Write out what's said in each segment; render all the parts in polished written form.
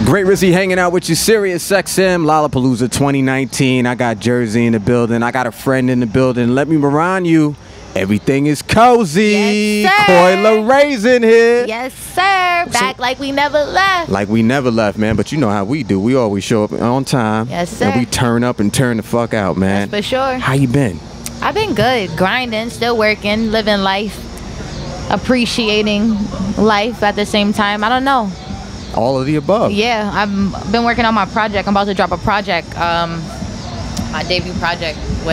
Gray Rizzy hanging out with you, SiriusXM Lollapalooza 2019. I got Jersey in the building. I got a friend in the building. Let me remind you, everything is cozy. Yes, sir. Coi Leray's in here. Yes, sir. Back like we never left. Like we never left, man. But you know how we do. We always show up on time. Yes, sir. And we turn up and turn the fuck out, man. That's for sure. How you been? I've been good. Grinding, still working, living life, appreciating life at the same time. I don't know. All of the above. Yeah, I've been working on my project. I'm about to drop a project, my debut project with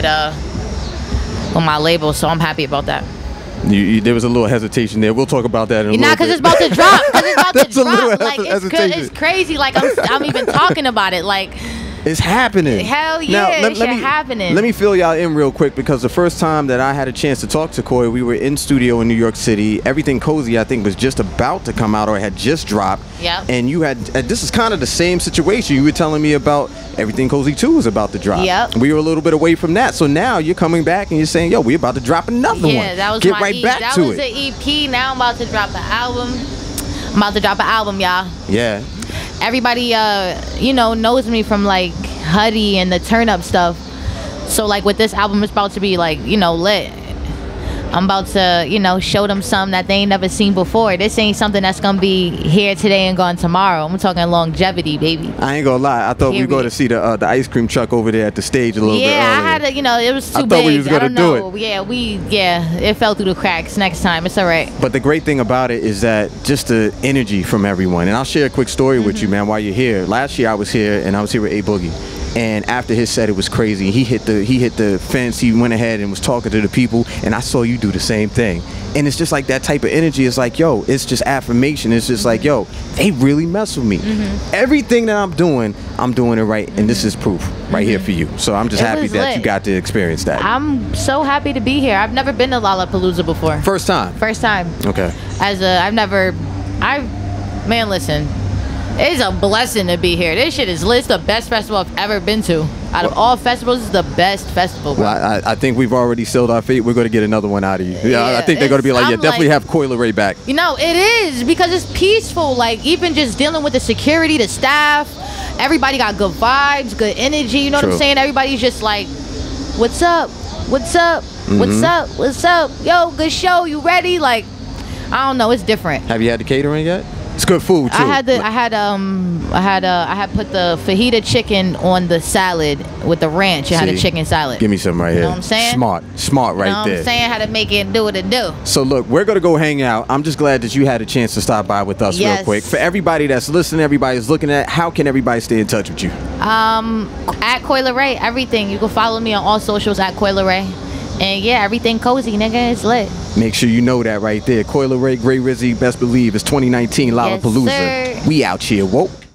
my label, so I'm happy about that. There was a little hesitation there. We'll talk about that in a little bit. Because it's about to drop. Because it's about to drop. Like hesitation. it's crazy. Like I'm even talking about it. Like it's happening. Hell yeah, it's happening. Let me fill y'all in real quick, because the first time that I had a chance to talk to Coi, we were in studio in New York City. Everything Cozy, I think, was just about to come out or had just dropped. Yep. And you had, this is kind of the same situation. You were telling me about Everything Cozy 2 was about to drop. Yep. We were a little bit away from that. So now you're coming back and you're saying, yo, we're about to drop another one. Yeah, that was Get my right back to it. That was the EP. Now I'm about to drop an album. I'm about to drop an album, y'all. Yeah. Everybody, you know, knows me from like Huddy and the Turn Up stuff. So like with this album, it's about to be like, you know, lit. I'm about to, you know, show them something that they ain't never seen before. This ain't something that's gonna be here today and gone tomorrow. I'm talking longevity, baby. I ain't gonna lie. I thought we were going to see the ice cream truck over there at the stage a little bit earlier. Yeah, I had to, you know, it was too big. I thought we was gonna do it. Yeah, it fell through the cracks. Next time, it's all right. But the great thing about it is that just the energy from everyone. And I'll share a quick story with you, man, while you're here. Last year I was here, and I was here with A Boogie. And after his set, it was crazy. He hit the fence. He went ahead and was talking to the people, and I saw you do the same thing. And it's just like that type of energy. It's like, yo, it's just affirmation. It's just like, yo, they really mess with me. Everything that I'm doing it right, and this is proof right here for you. So I'm just happy that you got to experience that. I'm so happy to be here. I've never been to Lollapalooza before. First time? First time. Okay. Man, listen. It's a blessing to be here. This shit is lit. It's the best festival I've ever been to. Out of all festivals, it's the best festival, bro. Well, I think we've already sealed our fate. We're going to get another one out of you. Yeah, I think they're going to be like, definitely have Coi Leray back. You know, it is, because it's peaceful. Like, even just dealing with the security, the staff, everybody got good vibes, good energy. You know what I'm saying? Everybody's just like, what's up? What's up? What's up? What's up? Yo, good show. You ready? Like, I don't know. It's different. Have you had the catering yet? It's good food too. I had put the fajita chicken on the salad with the ranch. I had a chicken salad. Give me some right here. You know what I'm saying? Smart right there. You know what I'm saying? How to make it do what it do. So look, we're gonna go hang out. I'm just glad that you had a chance to stop by with us real quick. For everybody that's listening, everybody's looking at, how can everybody stay in touch with you? At Coi Leray, everything. You can follow me on all socials at Coi Leray. And yeah, everything cozy, nigga. It's lit. Make sure you know that right there. Coi Leray, Gray Rizzy, best believe it's 2019 Lollapalooza. Yes, sir. We out here, whoa.